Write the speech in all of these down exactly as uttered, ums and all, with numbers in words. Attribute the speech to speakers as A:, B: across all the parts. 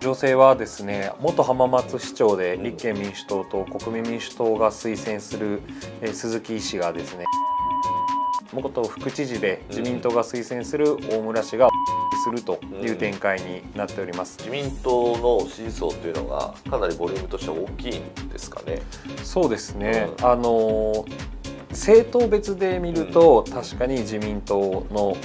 A: 情勢はですね、元浜松市長で立憲民主党と国民民主党が推薦する鈴木氏がですね、元副知事で自民党が推薦する大村氏がするという展開になっております。
B: 自民党の支持層というのがかなりボリュームとしては大きいんですかね。
A: そうですね、うん、あの政党別で見ると、うん、確かに自民党の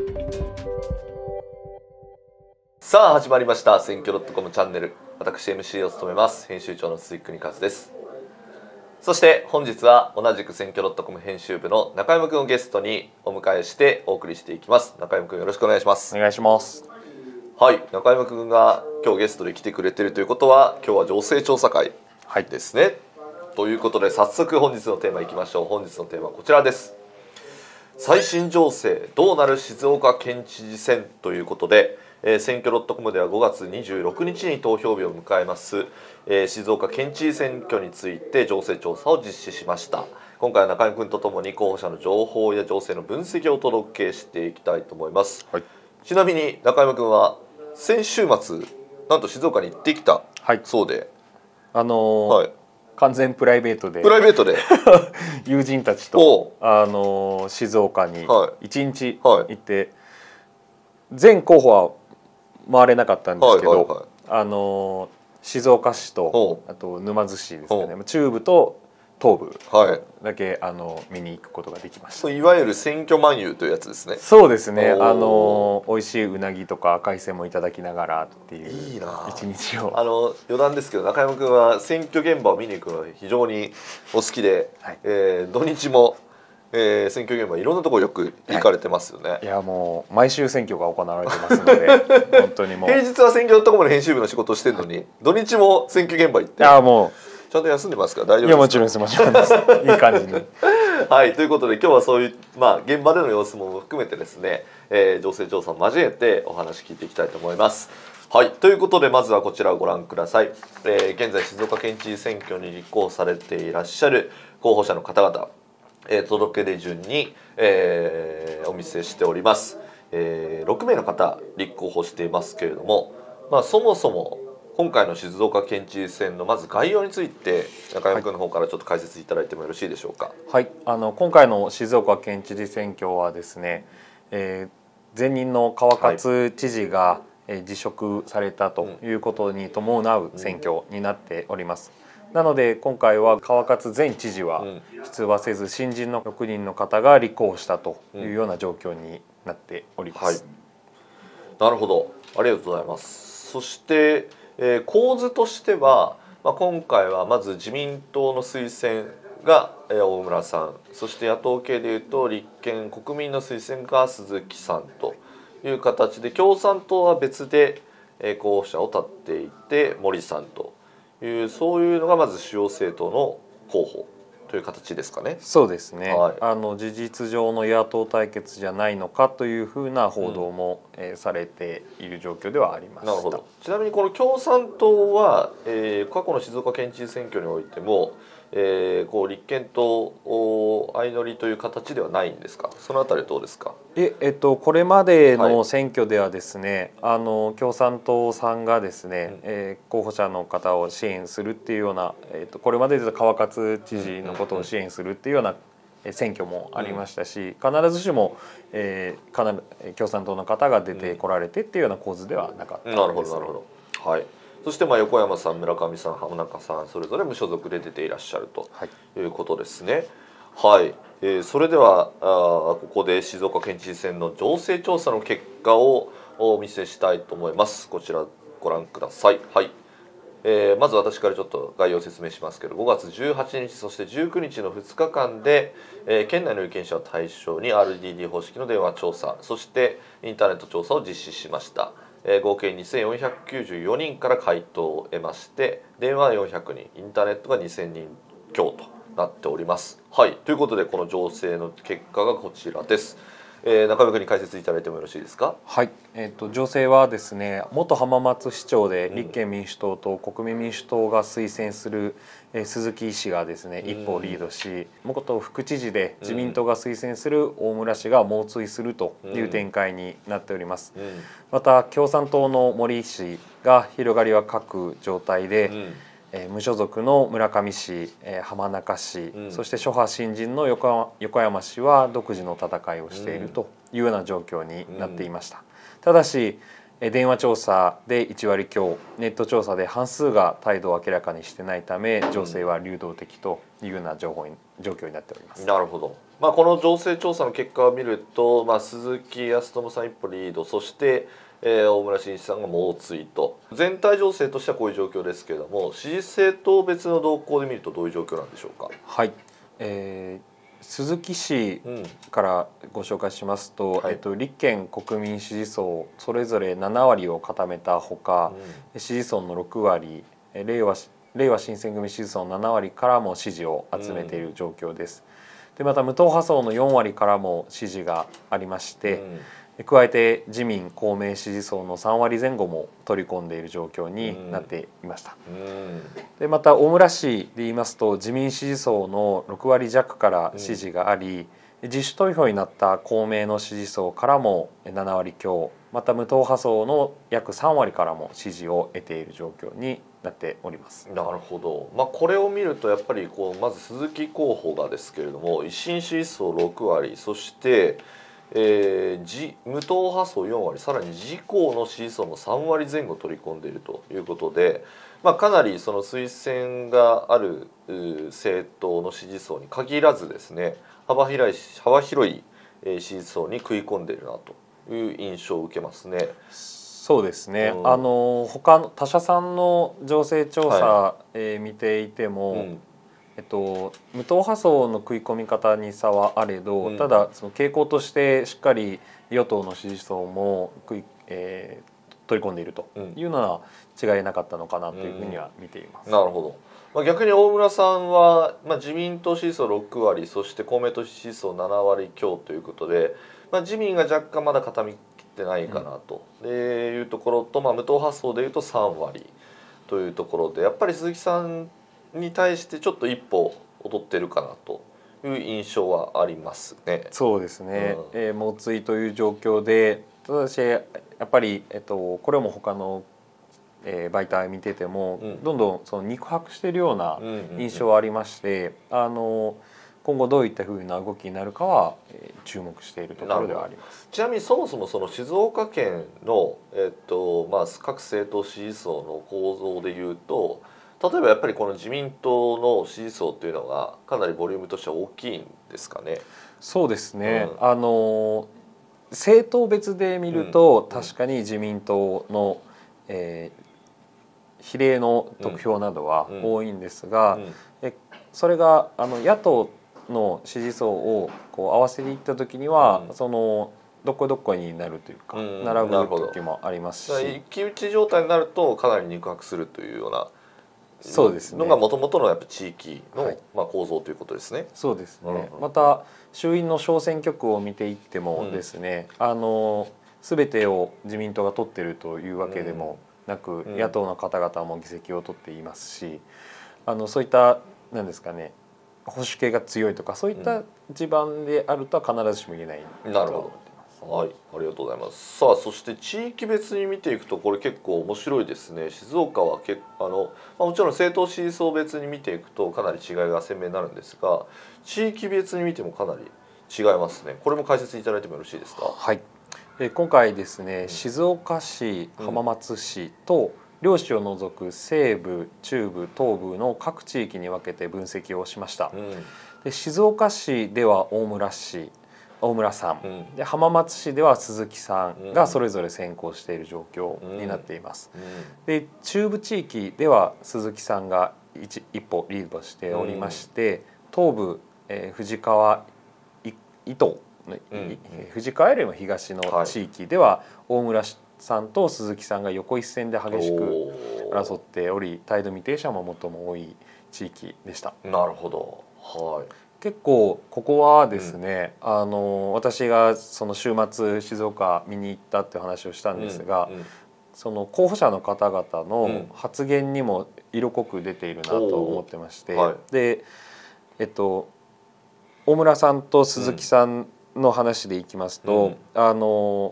B: さあ始まりました選挙 .com チャンネル、私 エムシー を務めます編集長の鈴木邦和です。そして本日は同じく選挙 .com 編集部の中山くんをゲストにお迎えしてお送りしていきます。中山くんよろしくお願いします。
A: お願いします。
B: はい、中山くんが今日ゲストで来てくれているということは、今日は情勢調査会ですね、はい、ということで早速本日のテーマいきましょう。本日のテーマはこちらです。最新情勢どうなる静岡県知事選ということで、えー、選挙 .com ではごがつにじゅうろくにちに投票日を迎えます、えー、静岡県知事選挙について情勢調査を実施しました。今回は中山君とともに候補者の情報や情勢の分析をお届けしていきたいと思います、はい、ちなみに中山君は先週末なんと静岡に行ってきたそうで、はい、
A: あのーはい完全プライベートで
B: プライベートで
A: 友人たちと、あのー、静岡にいちにち行って、はいはい、全候補は回れなかったんですけど、はいはいはい、あのー、静岡市とあと沼津市ですかね、中部と東部だけ、はい、あの見に行くことができました。
B: いわゆる選挙漫遊というやつですね。
A: そうですね、あの美味しいうなぎとか海鮮もいただきながらっていう一日を。
B: あの余談ですけど、中山君は選挙現場を見に行くのが非常にお好きで、はい、えー、土日も、えー、選挙現場いろんなところよく行かれてますよね、はい、
A: いやもう毎週選挙が行われてますので本当にもう
B: 平日は選挙 .com の編集部の仕事をしてるのに土日も選挙現場行って、
A: いやもう
B: ちゃんと休んでますか？大丈夫ですか？
A: いやもちろんです、もちろんですいい感じに
B: はい、ということで今日はそういう、まあ、現場での様子も含めてですね、えー、情勢調査を交えてお話聞いていきたいと思います。はい、ということでまずはこちらをご覧ください。えー、現在静岡県知事選挙に立候補されていらっしゃる候補者の方々、えー、届け出順に、えー、お見せしております。えー、ろくめいの方立候補していますけれども、まあ、そもそも今回の静岡県知事選のまず概要について中山君の方からちょっと解説いただいてもよろしいでしょうか。
A: はい、あの今回の静岡県知事選挙はですね、えー、前任の川勝知事が、はい、えー、辞職されたということに伴う選挙になっております、うん、なので今回は川勝前知事は出馬せず新人のろくにんの方が立候補したというような状況になっております、
B: うん、はい、なるほど、ありがとうございます。そしてえー、構図としては、まあ、今回はまず自民党の推薦が、えー、大村さん、そして野党系でいうと立憲国民の推薦が鈴木さんという形で、共産党は別で、えー、候補者を立っていて森さんという、そういうのがまず主要政党の候補という形ですかね。
A: そうですね、はい、あの事実上の野党対決じゃないのかというふうな報道も、うん、えー、されている状況ではありました。
B: なるほど。ちなみにこの共産党は、えー、過去の静岡県知事選挙においても、えー、こう立憲と相乗りという形ではないんですか？そのあたりはどうですか？
A: ええっと、これまでの選挙ではですね、はい、あの共産党さんがですね、うん、えー、候補者の方を支援するっていうような、えー、とこれまでで川勝知事のことを支援するっていうような選挙もありましたし、必ずしも、えー、必ず共産党の方が出てこられてっていうような構図ではなかったんです。
B: なるほどなるほど。はい。そしてまあ横山さん、村上さん、浜中さん、それぞれ無所属で出ていらっしゃるということですね。はい、はい、えー、それではあここで静岡県知事選の情勢調査の結果をお見せしたいと思います。こちらご覧ください。はい、えー、まず私からちょっと概要を説明しますけど、ごがつじゅうはちにちそしてじゅうくにちのふつかかんで、えー、県内の有権者を対象に アールディーディー 方式の電話調査、そしてインターネット調査を実施しました。えー、合計にせんよんひゃくきゅうじゅうよにんから回答を得まして、電話はよんひゃくにん、インターネットがにせんにん強となっております。はい、ということでこの情勢の結果がこちらです。えー、中山君に解説いただいてもよろしいですか？
A: はい、えー、と情勢はですね、元浜松市長で立憲民主党と国民民主党が推薦する、えー、鈴木氏がですね一歩リードし、元副知事で自民党が推薦する大村氏が猛追するという展開になっております。また共産党の森氏が広がりは欠く状態で、
B: うん
A: えー、無所属の村上市、えー、浜中市、うん、そして諸派新人の 横, 横山市は独自の戦いをしているというような状況になっていました。うん、ただし電話調査でいち割強、ネット調査で半数が態度を明らかにしてないため、情勢は流動的というような情報に状況になっております。
B: なるほど。まあ、この情勢調査の結果を見ると、まあ、鈴木康友さん一歩リード、そして、えー、大村慎一さんが猛追と、全体情勢としてはこういう状況ですけれども、支持政党別の動向で見るとどういう状況なんでしょうか。
A: はい、えー鈴木氏からご紹介しますと、うんはい、えっと、立憲国民支持層それぞれなな割を固めたほか、うん、支持層のろく割、れいわれいわ新選組支持層のなな割からも支持を集めている状況です。うん、でまた無党派層のよん割からも支持がありまして、うん、加えて自民公明支持層のさん割前後も取り込んでいる状況になっていました。うん、でまた大村市で言いますと、自民支持層のろく割弱から支持があり、うん、自主投票になった公明の支持層からもなな割強、また無党派層の約さん割からも支持を得ている状況になっております。
B: なるほど。まあ、これを見るとやっぱりこうまず鈴木候補がですけれども、維新支持層ろく割、そしてえー、自無党派層よん割、さらに自公の支持層のさん割前後取り込んでいるということで、まあ、かなりその推薦がある政党の支持層に限らずですね、幅広い幅広い支持層に食い込んでいるなという印象を受けますね。
A: そうですね、うん、あの他の他社さんの情勢調査、はい、えー、見ていても、うん、えっと、無党派層の食い込み方に差はあれど、うん、ただその傾向としてしっかり与党の支持層も食い、えー、取り込んでいるというのは違いなかったのかなというふうには見ています。
B: うん、なるほど。まあ、逆に大村さんは、まあ、自民党支持層ろく割、そして公明党支持層なな割強ということで、まあ、自民が若干まだ固めきってないかなと、うん、いうところと、まあ、無党派層でいうとさん割というところで、やっぱり鈴木さんに対してちょっと一歩劣ってるかなという印象はありますね。
A: そうですね、うん、えー、猛追という状況で、ただしやっぱり、えっと、これも他の、えー、媒体見てても、うん、どんどんその肉薄しているような印象はありまして、あの今後どういったふうな動きになるかは、えー、注目しているところではあります。
B: ちなみにそもそもその静岡県の、えっとまあ、各政党支持層の構造でいうと、例えばやっぱりこの自民党の支持層というのがかなりボリュームとしては大きいんですかね。
A: そうですね、うん、あの政党別で見ると、うん、確かに自民党の、えー、比例の得票などは多いんですが、うんうん、えそれがあの野党の支持層をこう合わせていった時には、そのどこどこになるというか、並ぶ時もありますし、
B: 一騎打ち状態になるとかなり肉薄するというような。
A: そうですね、
B: のがもともとのやっぱ地域の、はい、まあ、構造ということですね。
A: そうですね、うんうん、また衆院の小選挙区を見ていってもですね、うん、あの全てを自民党が取っているというわけでもなく、うん、野党の方々も議席を取っていますし、あのそういった何ですかね、保守系が強いとかそういった地盤であるとは必ずしも言えない、
B: うん、なるほど。はい、ありがとうございます。さあ、そして地域別に見ていくとこれ結構面白いですね。静岡はけあの、まあ、もちろん政党支持層別に見ていくとかなり違いが鮮明になるんですが、地域別に見てもかなり違いますね。これも解説いただいてもよろしいですか。
A: はい、え今回ですね、うん、静岡市、浜松市と両市を除く西部、中部、東部の各地域に分けて分析をしました。うん、で静岡市では大村市、大村さん、うん、で浜松市では鈴木さんがそれぞれ先行している状況になっています。うんうん、で中部地域では鈴木さんが 一, 一歩リードしておりまして、東部、えー、富士川伊東、富士川よりも東の地域では大村さんと鈴木さんが横一線で激しく争っており、態度未定者も最も多い地域でした。
B: なるほど、はい。
A: 結構ここはですね、うん、あの私がその週末静岡見に行ったっていう話をしたんですが、うんうん、その候補者の方々の発言にも色濃く出ているなと思ってまして、はい、で、えっと、大村さんと鈴木さんの話でいきますと、うん、あの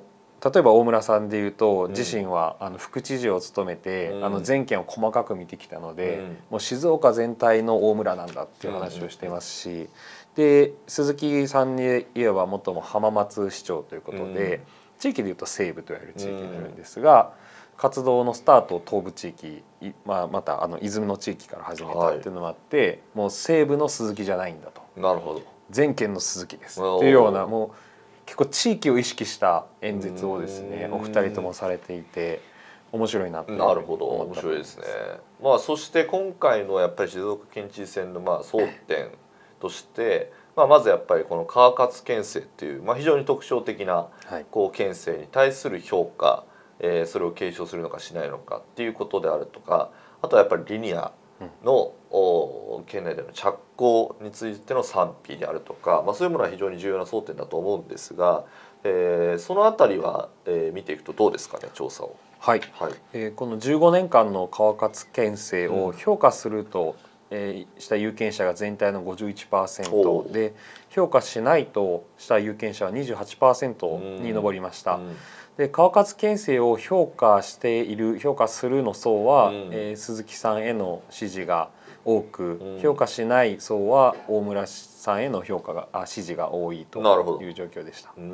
A: 例えば大村さんでいうと、自身はあの副知事を務めて、うん、あの全県を細かく見てきたので、うん、もう静岡全体の大村なんだっていう話をしていますし、うん、で鈴木さんに言えばもっとも浜松市長ということで、うん、地域でいうと西部と言われる地域になるんですが、うん、活動のスタートを東部地域、まあ、またあの出雲の地域から始めたっていうのもあって、はい、もう西部の鈴木じゃないんだと。
B: なるほど。
A: 全県の鈴木ですっていうような、もう結構地域を意識した演説をですね、お二人ともされていて面白いなと思った。
B: なるほど、面白いですね。まあそして今回のやっぱり静岡県知事選のまあ争点として、まあまずやっぱりこの川勝県政っていうまあ非常に特徴的なこう県政に対する評価、えー、それを継承するのかしないのかっていうことであるとか、あとはやっぱりリニアの、うん、県内での着工についての賛否であるとか、まあ、そういうものは非常に重要な争点だと思うんですが、えー、そのあたりは、えー、見ていくとどうですかね、調査を。
A: はい、はい、えー、このじゅうごねんかんの川勝県政を評価すると、うん、えー、した有権者が全体の ごじゅういちパーセント で、評価しないとした有権者は にじゅうはちパーセント に上りました。うんうん、で川勝県政を評価している評価するの層は、うん、えー、鈴木さんへの支持が多く、うん、評価しない層は大村さんへの評価があ支持が多いという状況でした。うん、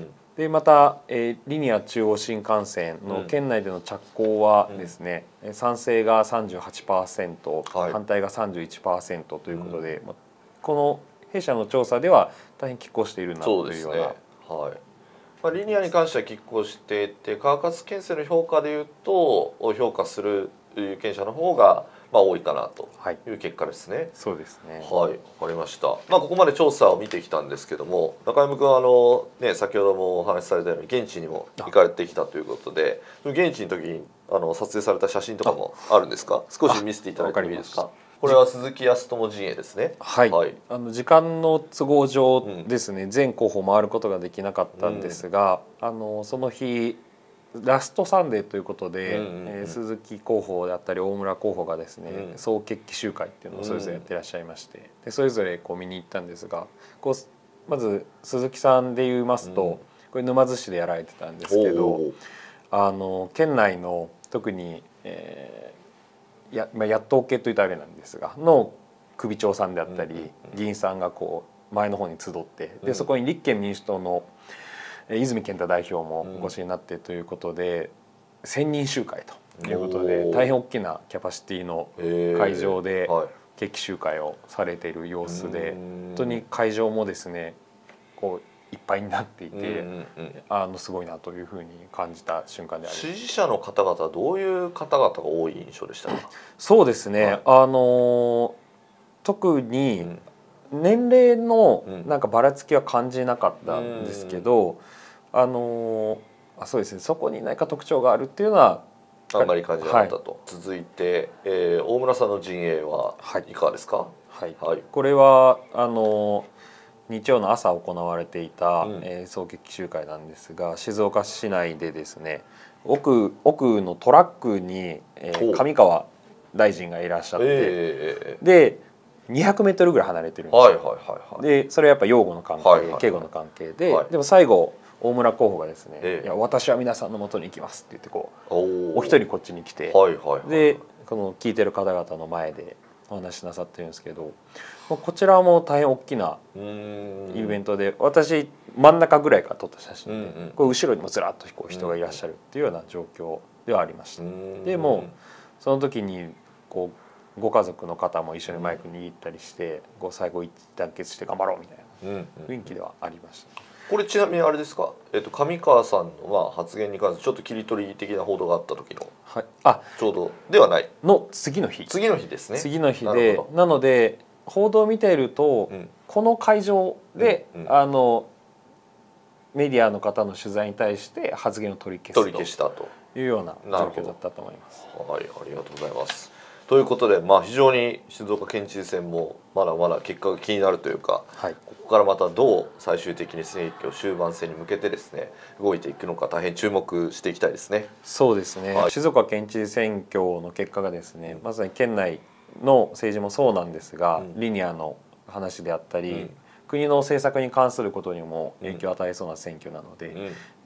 A: でまた、えー、リニア中央新幹線の県内での着工はですね、うん、賛成が さんじゅうはちパーセント、はい、反対が さんじゅういちパーセント ということで、うん、この弊社の調査では大変拮抗しているなというような。
B: はい、まあ、リニアに関しては拮抗していて、川勝県政の評価でいうと評価する有権者の方がまあ多いかなという結果ですね。はい、
A: そうですね。
B: はい、わかりました。まあここまで調査を見てきたんですけども、中山君はあのね、先ほどもお話しされたように現地にも行かれてきたということで、現地の時にあの撮影された写真とかもあるんですか？少し見せていただいてもいいですか？これは鈴木康友陣営ですね。
A: はい、はい、あの時間の都合上ですね、うん、全候補回ることができなかったんですが、うん、あのその日ラストサンデーということで、うんうんうん、えー、鈴木候補であったり大村候補がですね、うん、総決起集会っていうのをそれぞれやってらっしゃいまして、でそれぞれこう見に行ったんですが、こうまず鈴木さんで言いますと、うん、これ沼津市でやられてたんですけど、あの県内の特に、えーやまあ、野党系というとあれなんですがの首長さんであったり議員さんがこう前の方に集ってでそこに立憲民主党の泉健太代表もお越しになってということでせんにん集会ということで大変大きなキャパシティの会場で決起集会をされている様子で本当に会場もですねこういっぱいになっていて、うんうんうん、あのすごいなというふうに感じた瞬間であります。
B: 支持者の方々はどういう方々が多い印象でしたか？
A: そうですね、はい、あの特に年齢のなんかばらつきは感じなかったんですけど、うん、あのあそうですね、そこに何か特徴があるっていうのは
B: あんまり感じなかったと、はい、続いて、えー、大村さんの陣営はいかがですか？
A: はいはい、これはあの日曜の朝行われていた、うん、えー、総決起集会なんですが、静岡市内でですね 奥, 奥のトラックに、えー、上川大臣がいらっしゃって、えー、でにひゃくメートルぐらい離れてるんですよ、はいはいはいはい、でそれはやっぱ擁護の関係、はいはいはい、警護の関係で、はい、でも最後大村候補がですね、えー、いや私は皆さんの元に行きますって言ってこう お, お一人こっちに来て、はいはいはい、でこの聞いてる方々の前でお話しなさってるんですけど、こちらも大変大きなイベントで、私真ん中ぐらいから撮った写真で、うんうん、こう後ろにもずらっとこう人がいらっしゃるっていうような状況ではありました。でもその時にこうご家族の方も一緒にマイク握ったりしてこう最後一致団結して頑張ろうみたいな雰囲気ではありました。
B: これちなみにあれですか、えっと、上川さんのまあ発言に関してちょっと切り取り的な報道があった時の、はい、あちょうどではない
A: の次の日
B: 次の日ですね
A: 次の日で な, なので報道を見ていると、うん、この会場で、うんうん、あのメディアの方の取材に対して発言を取り消す
B: 取り消したと
A: いうような状況だったと思います。
B: はい、ありがとうございます。ということで、まあ、非常に静岡県知事選もまだまだ結果が気になるというか、はい、ここからまたどう最終的に選挙終盤戦に向けてですね動いていくのか大変注目していきたいですね。
A: そうですね、はい、静岡県知事選挙の結果がですね、まさに県内の政治もそうなんですが、うん、リニアの話であったり、うん、国の政策に関することにも影響を与えそうな選挙なので、うん、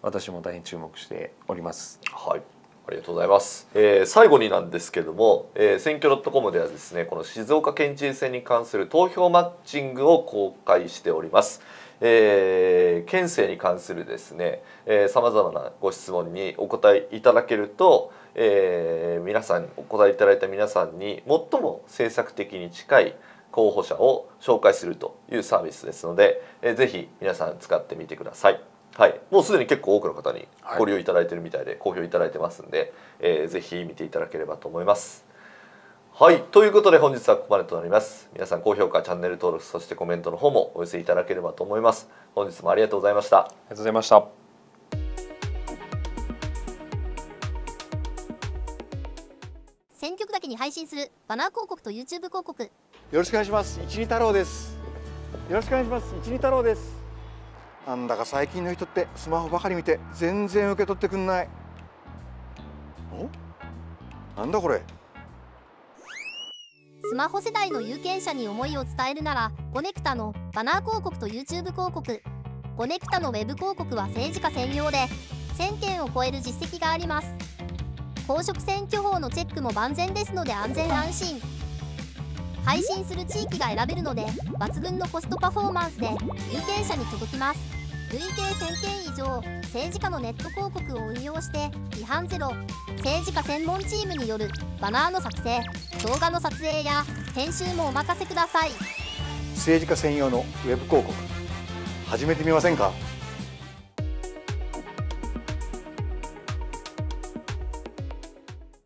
A: 私も大変注目しております。
B: はい、ありがとうございます。えー、最後になんですけども、えー、選挙 .com ではですね、この静岡県知事選に関する投票マッチングを公開しております。えー、県政に関するですね、さまざまなご質問にお答えいただけると、えー、皆さんお答えいただいた皆さんに最も政策的に近い候補者を紹介するというサービスですので、えー、ぜひ皆さん使ってみてください。はい、もうすでに結構多くの方にご利用いただいているみたいで、好評いただいてますんで、えー、ぜひ見ていただければと思います。はい、ということで本日はここまでとなります。皆さん高評価、チャンネル登録、そしてコメントの方もお寄せいただければと思います。本日もありがとうございました。
A: ありがとうございました。
C: 選挙区だけに配信するバナー広告と YouTube 広告。よ
D: ろしくお願いします。一二太郎です。よろしくお願いします。一二太郎です。なんだか最近の人ってスマホばかり見て全然受け取ってくんない。お？なんだこれ。
C: スマホ世代の有権者に思いを伝えるなら、コネクタのバナー広告と YouTube 広告。コネクタのウェブ広告は政治家専用でせんけんを超える実績があります。公職選挙法のチェックも万全ですので安全安心。配信する地域が選べるので抜群のコストパフォーマンスで有権者に届きます。累計せんけん以上、政治家のネット広告を運用して違反ゼロ。政治家専門チームによるバナーの作成、動画の撮影や編集もお任せください。
D: 政治家専用のウェブ広告始めてみませんか？